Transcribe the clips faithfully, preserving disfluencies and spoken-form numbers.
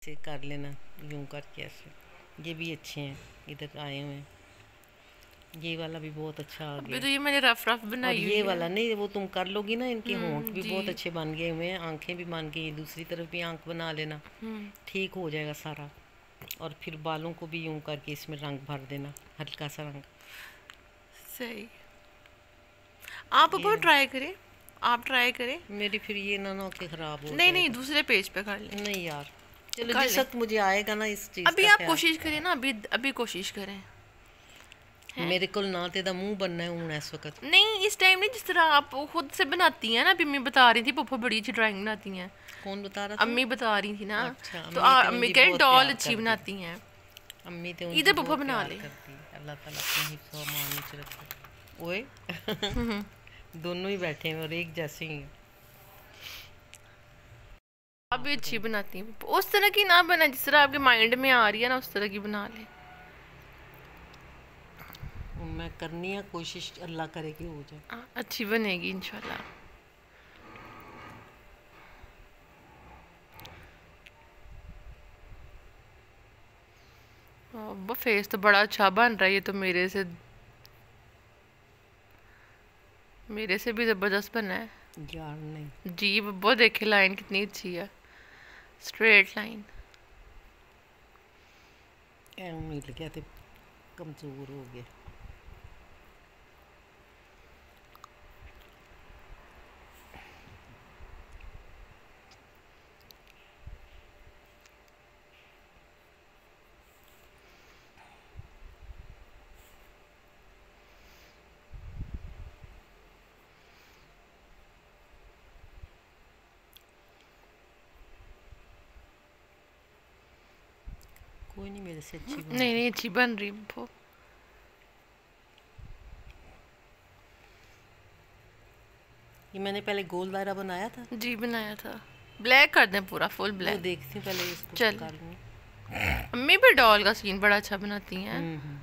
से कर लेना यूं करके ऐसे। ये भी अच्छे हैं, इधर आए हुए हैं। ये वाला भी बहुत अच्छा आ अभी गया। तो ये मैंने रफ रफ और बनाई ये हुई है। वाला नहीं, वो तुम कर लोगी ना। इनके होंठ हम्म भी जी। बहुत अच्छे बन गए हुए हैं, आंखें भी बन गई, दूसरी तरफ भी आंख बना लेना, हम्म ठीक हो जाएगा सारा। और फिर बालों को भी यूं करके इसमें रंग भर देना, हल्का सा रंग। सही। आप बहुत ये ट्राई करें, आप ट्राई करें। मेरी फिर ये ना ना के ख़राब हो नहीं नहीं, जाएगा। दूसरे पेज पे कर लें। नहीं यार, चलो कर जिस लें। वक्त मुझे आएगा ना इस चीज़ अभी का आप ख्याल। कोशिश करें ना, अभी अभी कोशिश करें। हैं? मेरे को ना तेरा मुंह बनना है हूं इस वक्त। नहीं, इस टाइम नहीं, जिस तरह आप खुद से बनाती हैं ना। अभी मैं बता रही थी पप्पा बड़ी अच्छी ड्राइंग बनाती हैं। कौन बता रहा था? अम्मी बता रही थी ना। अच्छा, तो अम्मी आ, तो अम्मी उनकी कह बहुत डॉल प्यार अच्छी कर दी। बनाती हैं। अम्मी तो उनकी इधर पप्पा बहुत बना प्यार ले। करती। अल्लाह ताला अपने हिफ्ज़ व अमान में च रखे। ओए दोनों ही बैठे हैं और एक जैसे ही हैं। आप भी अच्छी बनाती हैं। उस तरह की ना बना जिस तरह आपके माइंड में आ रही है ना, उस तरह की बना ले। मैं करनी है कोशिश, अल्लाह करे कि हो जाए। हाँ, अच्छी बनेगी इंशाल्लाह। अब फेस तो बड़ा अच्छा बन रहा है। ये तो मेरे से मेरे से भी ज़बरदस्त बना है। यार नहीं, जी बब्बो, देखे लाइन कितनी अच्छी है, स्ट्रेट लाइन। ऐ मिल गया तो कमज़ोर हो गया। कोई नहीं, मेरे से अच्छी नहीं बनेगी। नहीं, अच्छी बन रही बब्बो। ये मैंने पहले गोल दायरा बनाया था। जी बनाया था। ब्लैक कर दें, पूरा फुल वो ब्लैक। देखती हूँ पहले इसको चल, कर लूँ। अम्मी भी डॉल का सीन बड़ा अच्छा बनाती हैं। हम्म हम्म।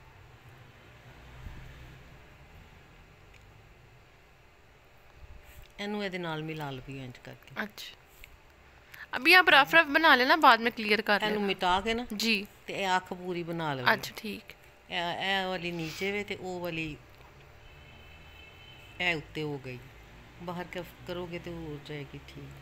ਇਹਨੂੰ ਇਹਦੇ ਨਾਲ ਮਿਲਾ ਲਵੀ ਇੰਜ ਕਰਕੇ। अच्छा, अभी आप रफ रफ बना लेना, बाद में क्लियर कर ਇਹਨੂੰ लेना। ਮਿਟਾ ਕੇ ਨਾ जी। ਤੇ ਇਹ ਅੱਖ ਪੂਰੀ ਬਣਾ ਲਵੀ। अच्छा ठीक। ਇਹ ਇਹ ਵਾਲੀ ਨੀਚੇ ਵੇ ਤੇ ਉਹ ਵਾਲੀ ਇਹ ਉੱਤੇ ਹੋ ਗਈ। बाहर का करोगे तो हो जाएगी ठीक।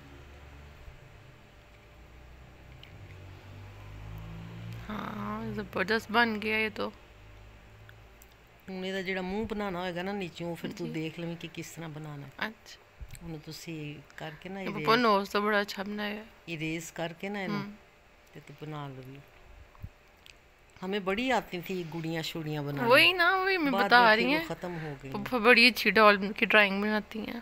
हाँ ज़बरदस्त बन गया ये तो। ਹੁਣ ਇਹਦਾ ਜਿਹੜਾ ਮੂੰਹ ਬਣਾਉਣਾ ਹੋਏਗਾ ਨਾ ਨੀਚੋਂ, ਫਿਰ ਤੂੰ जी। ਦੇਖ ਲਵੀਂ ਕਿ ਕਿਸ ਤਰ੍ਹਾਂ ਬਣਾਉਣਾ। अच्छा, ਉਹਨੂੰ ਤੁਸੀਂ ਕਰਕੇ ਨਾ ये पापा इरेज नोज तो बड़ा अच्छा बनाया है। इरेज करके ना ਇਹਨੂੰ हम्म, ਤੇ तू बना लवी। हमें बड़ी आती थी गुड़ियाँ शुड़ियाँ बनानी। वही ना, वही मैं बाद बता में रही फिर वो हैं। ख़त्म हो गई। पापा बड़ी अच्छी डॉल की ड्राइंग बनाती हैं।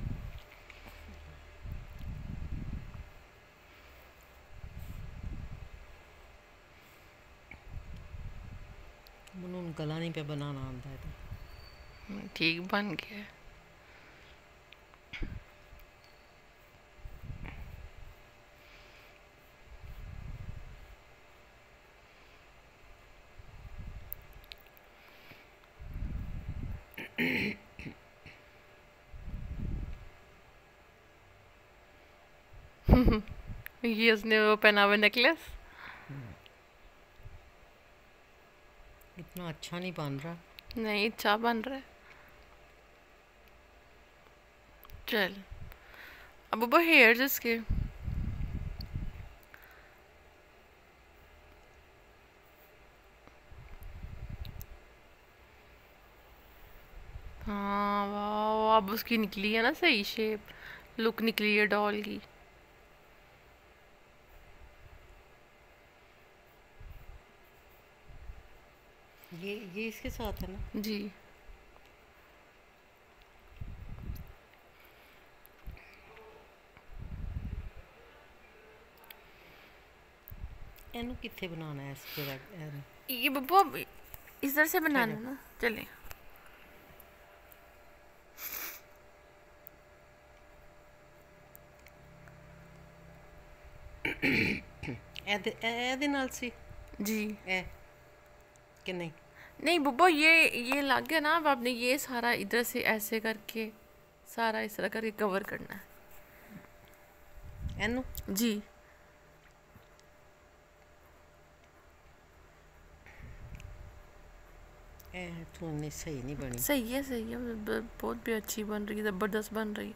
मैंने गला नहीं पे बनाना आता है तो। हम्म, ठीक बन गया है। ये उसने वो पहना हुआ नेकलेस। इतना अच्छा नहीं बन रहा। नहीं, अच्छा बन रहा है। चल, अब वो हेयर जिसके हाँ वाह, अब उसकी निकली है ना सही शेप, लुक निकली है डॉल की। ये ये इसके साथ है ना। जी। ਇਹਨੂੰ ਕਿੱਥੇ ਬਣਾਉਣਾ ਹੈ ਇਸ ਜਗ੍ਹਾ? ये बब्बू अब इधर से बनाना ना, चले। ਇਹਦੇ ਇਹਦੇ ਨਾਲ ਸੀ जी। ਇਹ कि नहीं? नहीं बब्बू, ये ये लग गया ना। अब आपने ये सारा इधर से ऐसे करके सारा इस तरह करके कवर करना है। ਇਹਨੂੰ जी। ए थोड़ी सही नहीं बनी। सही है सही है, ब- बहुत भी अच्छी बन रही है, ज़बरदस्त बन रही है।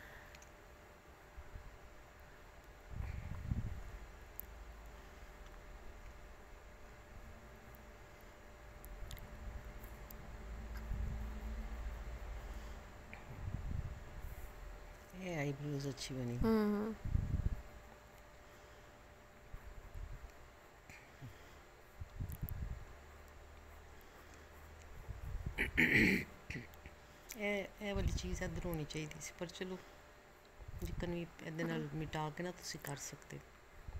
ए आईब्रोज अच्छी बनी। हम्म ਇਹ ਇਹ ਵਾਲੀ ਚੀਜ਼ ਇੱਧਰ ਹੋਣੀ ਚਾਹੀਦੀ ਸੀ, ਪਰ ਚਲੋ ਜਿੱਕਨ ਵੀ ਇਹਦੇ ਨਾਲ ਮਿਟਾ ਕੇ ਨਾ ਤੁਸੀਂ ਕਰ ਸਕਦੇ ਹੋ।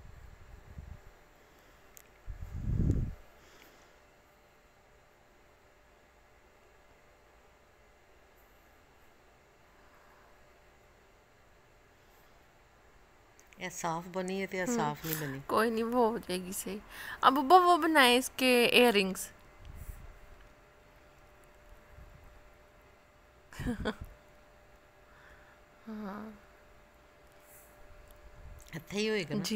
ਇਹ साफ बनी है तो यह साफ नहीं बनी। कोई नहीं, वो हो जाएगी सही। अब अब्बा वो बनाए इसके इयर रिंग्स। ਇੱਥੇ ਹੀ ਹੋਏਗਾ ਨਾ। जी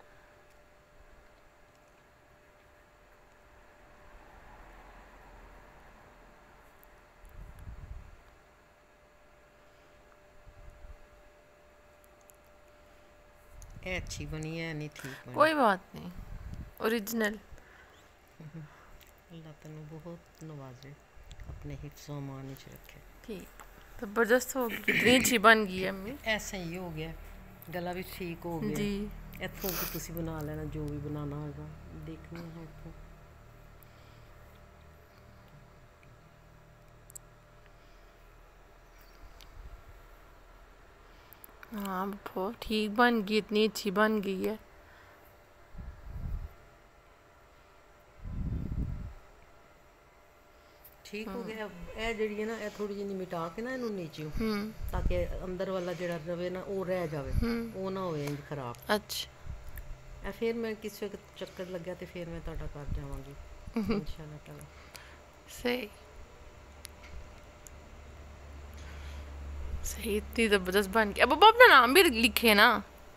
ਇਹ अच्छी बनी है नहीं ठीक बनी। कोई बात नहीं, ओरिजिनल। अल्लाह तैनू बहुत नवाजे, अपने हिफ्ज़ व अमान च रखे। ठीक, जबरदस्त हो गई, कितनी अच्छी बन गई है अम्मी। ऐसा ही हो गया, गला भी ठीक हो गया जी इतों भी तुसी बना लेना जो भी बनाना होगा, देखने है इतों। हाँ बहुत ठीक बन गई, इतनी अच्छी बन गई है। ठीक हो गया। ਇਹ ਜਿਹੜੀ ਹੈ ਨਾ, ਇਹ ਥੋੜੀ ਜਿਹੀ ਮਿਟਾ ਕੇ ਨਾ ਇਹਨੂੰ ਨੀਚੇ, हम्म ਤਾਂ ਕਿ ਅੰਦਰ ਵਾਲਾ ਜਿਹੜਾ ਰਵੇ ਨਾ ਉਹ ਰਹਿ ਜਾਵੇ, हम्म ਉਹ ਨਾ ਹੋਵੇ ਇੰਜ ਖਰਾਬ। अच्छा ਇਹ ਫਿਰ ਮੈਂ ਕਿਸੇ ਵਕਤ ਚੱਕਰ ਲੱਗਿਆ ਤੇ ਫਿਰ ਮੈਂ ਤੁਹਾਡਾ ਕਰ ਜਾਵਾਂਗੀ इंशाल्लाह ताला। सही सही, इतनी जबरदस्त बन गई। अब अब अपना नाम भी लिखे ना।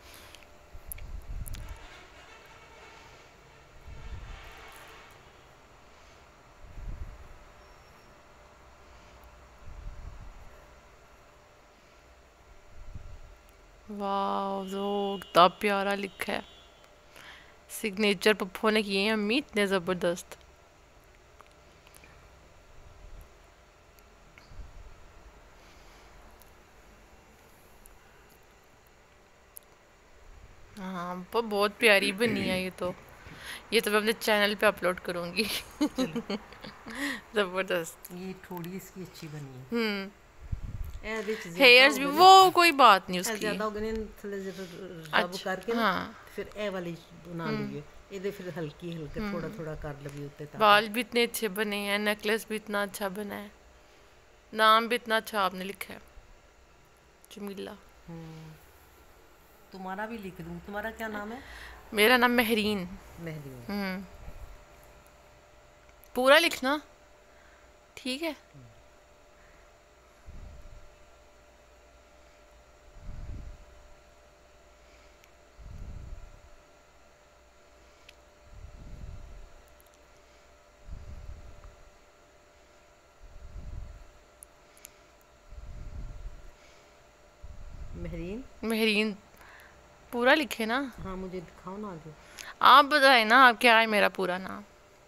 वाह, जो कितना प्यारा लिखा है। सिग्नेचर पप्पो ने किए हैं अम्मी, इतने जबरदस्त। हाँ वो बहुत प्यारी बनी है ये तो। ये तो मैं अपने चैनल पे अपलोड करूँगी। जबरदस्त। ये थोड़ी इसकी अच्छी बनी है। हम्म ਇਹ ਇਹਦੇ ਚ हेयर्स भी, वो कोई बात नहीं ਇਹ उसकी। ਜ਼ਿਆਦਾ ਹੋ ਗਏ ਨੇ ਥੱਲੇ ਜਿਹੜਾ ਰਬ अच्छा ਕਰਕੇ ਨਾ, हाँ, ਫਿਰ ਇਹ ਵਾਲੀ ਬਣਾ ਲਈਏ। ਇਹਦੇ ਫਿਰ ਹਲਕੀ ਹਲਕੇ ਥੋੜਾ थोड़ा कर लगी उत्ते तक। बाल भी इतने अच्छे बने हैं, नेकलेस भी इतना अच्छा बना है, नाम भी इतना अच्छा आपने लिखा है, जमीला। तुम्हारा भी लिख दूँ। तुम्हारा क्या नाम है? मेरा नाम महरीन। मेहदी। हम्म पूरा लिखना, ठीक है। महरीन। महरीन पूरा लिखे ना। हाँ मुझे दिखाओ ना आगे। आप बताए ना, आप क्या है मेरा पूरा नाम।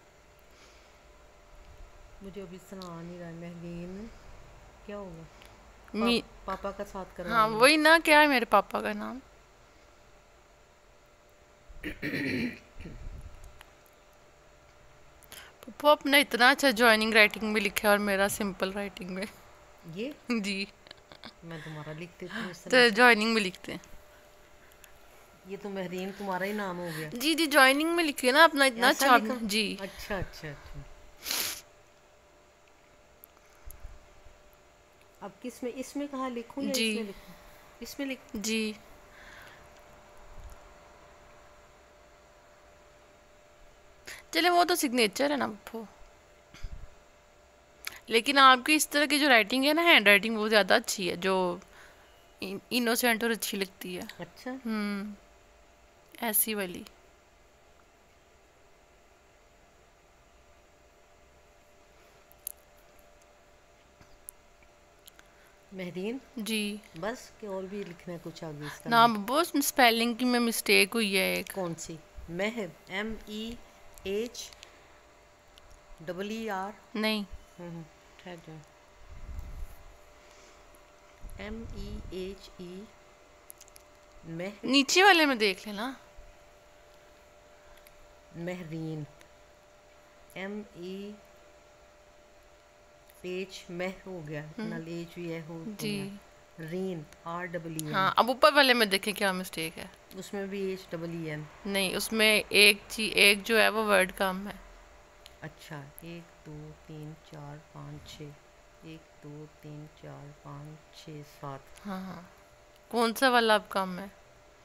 मुझे अभी सुना नहीं रहा। महरीन क्या होगा? मी पा, पापा का साथ कर। हाँ वही ना, क्या है मेरे पापा का नाम। पापा अपना इतना अच्छा जॉइनिंग राइटिंग में लिखा है और मेरा सिंपल राइटिंग में। ये जी मैं तुम्हारा लिख देती हूँ इस तरह तो से। जॉइनिंग में लिखते हैं। ये तो महरीन तुम्हारा ही नाम हो गया। जी जी जॉइनिंग में लिखिए ना अपना, इतना ऐसा अच्छा लिखा? आपने- जी अच्छा अच्छा अच्छा। अब किस में, इसमें कहाँ लिखूं या जी। इसमें लिखूं? इसमें लिख। जी चले, वो तो सिग्नेचर है ना पप्पू, लेकिन आपकी इस तरह की जो राइटिंग है ना, हैंड राइटिंग वो ज़्यादा अच्छी है, जो इनोसेंट और अच्छी लगती है। अच्छा हम्म ऐसी वाली। महरीन जी। बस, कि और भी लिखना है कुछ आगे इसका ना नाम? बस स्पेलिंग की में मिस्टेक हुई है एक। कौन सी? Meher, M E H double E R? नहीं, ठहर जाओ, एम ई एच ई मह नीचे वाले में देख लेना। महरीन, एम ई एच मह हो गया, नल एच भी है, हो हो जी गया। रीन, आर डबल ई हाँ, एन, अब ऊपर वाले में देखें क्या मिस्टेक है। उसमें भी एच डबल ई एन। नहीं, उसमें एक ची एक जो है वो वर्ड कम है। अच्छा, एक दो तीन चार पाँच छः, एक दो तीन चार पाँच छः सात। हाँ हाँ, कौन सा वाला अब कम है?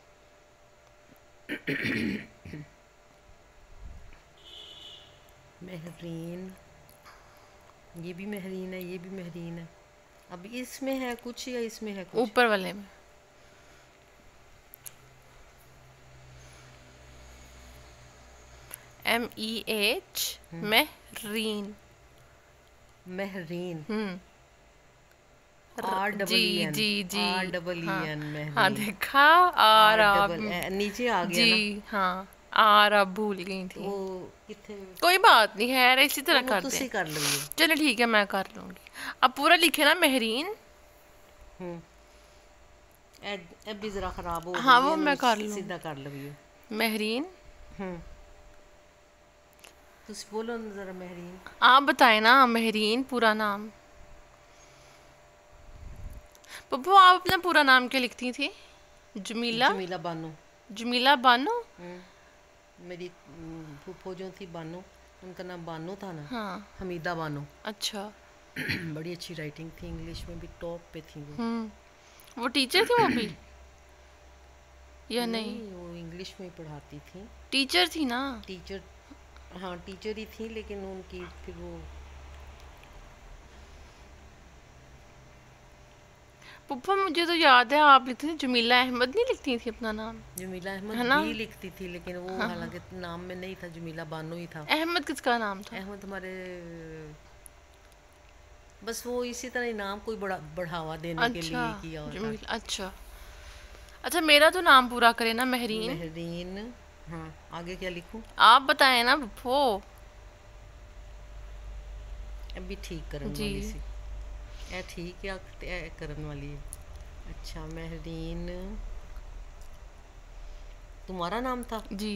महरीन, ये भी महरीन है, ये भी महरीन है। अब इसमें है कुछ या इसमें है कुछ? ऊपर वाले में। M E H Mehreen. Mehreen, hmm R double E जी एन, जी जी। आर डबल ई हाँ एन, हाँ, महरीन। देखा आर आप डबल ए, नीचे आ गया ना। जी हाँ, आर आप भूल गई तो थी। वो कितने? कोई बात नहीं है, इसी तरह वो कर तुसी दें। कर लोगे। चलो ठीक है, मैं कर लूँगी। अब पूरा लिखे ना महरीन। हम्म, ए ए भी जरा खराब हो हाँ, गई वो है, मैं कर लूँ। सीधा कर लोगे। महरीन, हम्म, तुसी बोलो ना जरा महरीन। आप बताए ना महरीन पूरा नाम। पप्पू, आप अपना पूरा नाम क्या लिखती थी? जमीला? जमीला बानो। जमीला बानो? हम्म, मेरी हम्म, फूफो जो थी बानो, उनका नाम बानो था ना। हाँ, हमीदा बानो। अच्छा। बड़ी अच्छी राइटिंग थी, इंग्लिश में भी टॉप पे थी वो। हम्म वो टीचर थी वो भी या नहीं? नहीं, वो इंग्लिश में ही पढ़ाती थी। टीचर थी ना? टीचर, हाँ टीचर ही थी, लेकिन उनकी फिर वो पप्पा, मुझे तो याद है आप लिखती थी जमीला अहमद, नहीं लिखती थी अपना नाम? जमीला है अहमद ना? भी लिखती थी, लेकिन वो हाँ, हालांकि नाम में नहीं था, जमीला बानो ही था। अहमद किसका नाम था? अहमद हमारे, बस वो इसी तरह ही नाम कोई बड़ा बढ़ावा देने के अच्छा, लिए किया होता। जमीला, अच्छा। अच्छा, मेरा तो नाम पूरा करे ना, महरीन। महरीन, हाँ आगे क्या लिखूं? आप बताएं ना पप्पू। अभी ठीक करने जी वाली सी, ए ठीक या ए करने वाली है। अच्छा, महरीन तुम्हारा नाम था? जी।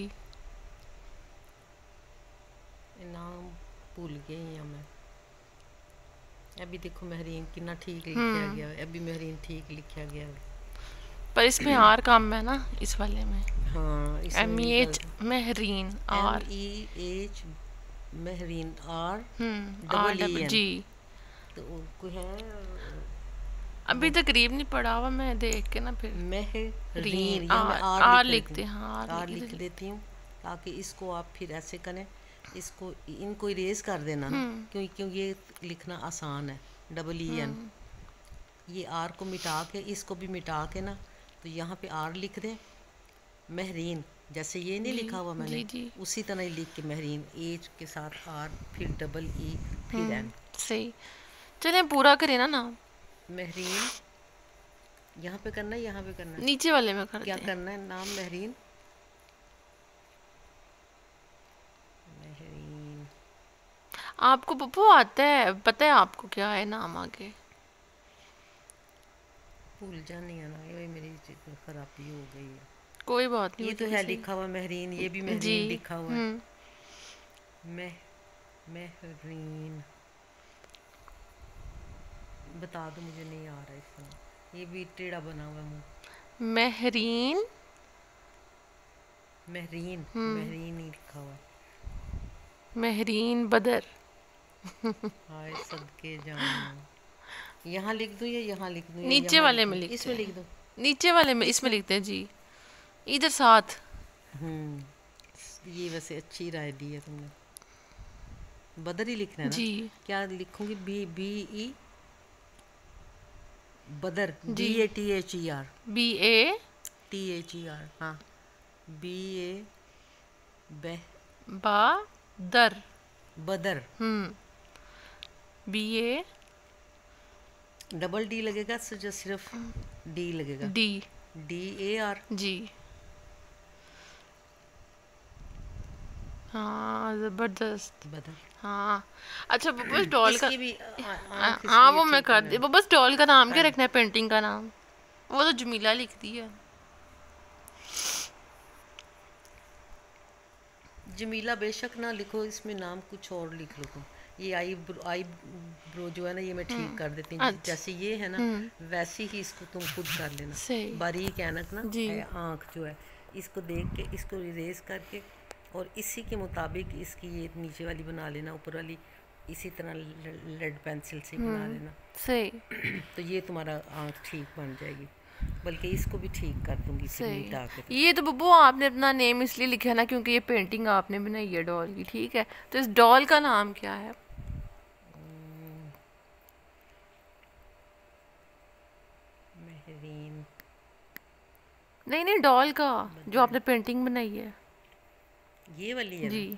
नाम भूल गई हूँ मैं। अभी देखो महरीन कितना ठीक लिखा हम्म गया है, अभी महरीन ठीक लिखा गया है। पर इसमें आर काम है ना इस वाले में। हाँ, इसमें M E H Mehreen, M R. E H Mehreen, R hmm R double E double N. जी। तो कोई है अभी तक करीब नहीं पढ़ा हुआ, मैं देख के ना फिर महरीन, या मैं आर आर आर लिख लिखते देती हैं। हाँ, हूँ, आर आर लिख लिख दे- देती हूँ, ताकि इसको आप फिर ऐसे करें, इसको इनको इरेज कर देना ना, क्योंकि क्योंकि ये लिखना आसान है, डबल ई एन। ये आर को मिटा के, इसको भी मिटा के ना, तो यहाँ पे आर लिख दें, महरीन, जैसे ये नहीं जी लिखा हुआ मैंने, जी जी। उसी तरह ही लिख के महरीन, एच के साथ आर, फिर डबल ई, फिर एन। सही। चले पूरा करें ना नाम। महरीन, यहाँ पे करना है, यहाँ पे करना है, नीचे वाले में कर क्या दें। करना है? नाम महरीन, महरीन। आपको पप्पू आता है, पता है आपको क्या है नाम आगे? भूल जानी है ना, ये मेरी चीज़ खराबी हो गई है। कोई बात नहीं, ये तो मुझे है किसी- लिखा हुआ महरीन, ये भी जी। महरीन लिखा हुआ है। हम्म मह महरीन, बता दो, मुझे नहीं आ रहा इसमें, ये भी टेढ़ा बना हुआ है मुँह। महरीन। महरीन, महरीन ही लिखा हुआ है। महरीन बदर। हाय सदके जान, यहाँ लिख दूँ या यहाँ लिख दूँ, या नीचे यहाँ वाले लिख में दूँ? लिखते इसमें हैं। लिख दूँ? नीचे वाले में इसमें लिखते हैं जी, इधर साथ। हम्म, ये वैसे अच्छी राय दी है तुमने, बदर ही लिखना है ना? जी क्या लिखूंगी? B B E Badar, B जी। A T H E R, B A T H E R, हाँ, बी ए बह बा दर। Badar, hmm B A double D लगेगा तो जो सिर्फ डी लगेगा, डी डी ए आर। जी। हाँ जबरदस्त। बता। हाँ अच्छा बस डॉल का इसकी भी आ- आ- हाँ आँख हाँ, इसकी वो मैं अच्छी कर है। दी। वो बस डॉल का नाम क्या हाँ। रखना है, पेंटिंग का नाम? वो तो जमीला लिख दी है। जमीला बेशक ना लिखो, इसमें नाम कुछ और लिख लो तुम। ये आई ब्रो, आई ब्रो जो है ना, ये मैं ठीक कर देती हूँ। अच्छा। जैसे ये है ना, वैसे ही इसको तुम खुद कर लेना। सही। बारीक ऐनक ना जी। है, आँख जो है, इसको देख के इसको इरेज करके और इसी के मुताबिक इसकी ये नीचे वाली बना लेना, ऊपर वाली इसी तरह लेड पेंसिल से बना लेना। सही। तो ये तुम्हारा आँख ठीक बन जाएगी। बल्कि इसको भी ठीक कर दूंगी फिर सही। मिटा के। ये तो बब्बू आपने अपना नेम इसलिए लिखा है ना क्योंकि ये पेंटिंग आपने बनाई है डॉल की, ठीक है? तो इस डॉल का नाम क्या है? मेहरीन। नहीं नहीं, डॉल का जो आपने पेंटिंग बनाई है। ये वाली है जी। ना?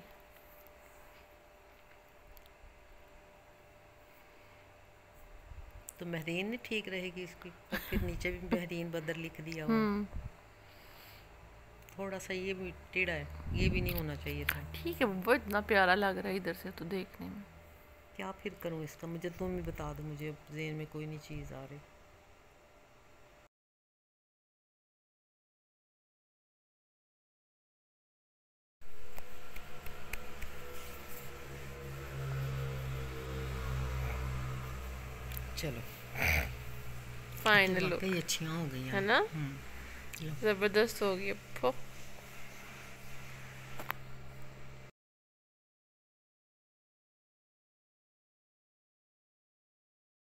तो महरीन नहीं ठीक रहेगी इसकी, और फिर नीचे भी महरीन बदर लिख दिया हुआ। हम्म थोड़ा सा ये भी टेढ़ा है, ये भी नहीं होना चाहिए था। ठीक है बब्बू, इतना प्यारा लग रहा है इधर से तो देखने में। क्या फिर करूँ इसका? मुझे तुम ही बता दो, मुझे अब ज़हन में कोई नहीं चीज़ आ रही। चलो फाइनल वाकई अच्छियाँ हो गई है ना, हम्म। जबरदस्त हो गई।